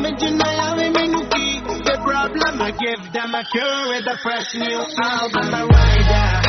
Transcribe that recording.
Miami Minuki. The problem I give them a cure with a fresh new album. I'm a rider.